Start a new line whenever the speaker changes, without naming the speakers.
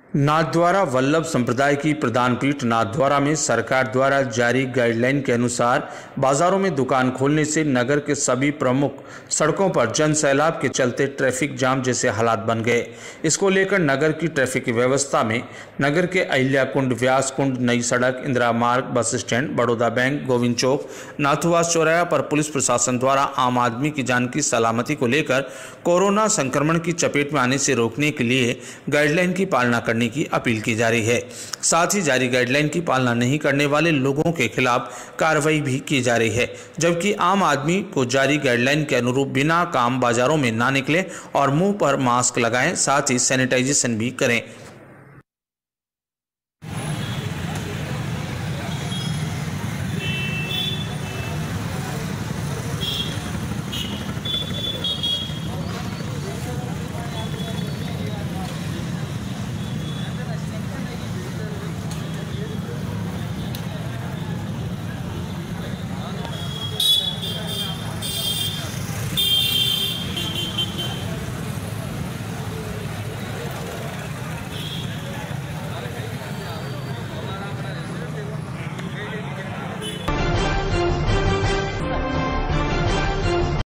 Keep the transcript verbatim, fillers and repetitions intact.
नाथद्वारा वल्लभ संप्रदाय की प्रधान पीठ नाथद्वारा में सरकार द्वारा जारी गाइडलाइन के अनुसार बाजारों में दुकान खोलने से नगर के सभी प्रमुख सड़कों पर जन सैलाब के चलते ट्रैफिक जाम जैसे हालात बन गए। इसको लेकर नगर की ट्रैफिक व्यवस्था में नगर के अहिल्या कुंड, व्यास कुंड, नई सड़क, Indira Marg, bus stand, Baroda bank, Govind Chowk, Nathuwas चौराहा पर पुलिस प्रशासन द्वारा आम आदमी की जान की सलामती को लेकर कोरोना संक्रमण की चपेट में आने से रोकने के लिए गाइडलाइन की पालना करने की अपील की जा रही है। साथ ही जारी गाइडलाइन की पालना नहीं करने वाले लोगों के खिलाफ कार्रवाई भी की जा रही है, जबकि आम आदमी को जारी गाइडलाइन के अनुरूप बिना काम बाजारों में ना निकले और मुंह पर मास्क लगाएं, साथ ही सैनिटाइजेशन भी करें।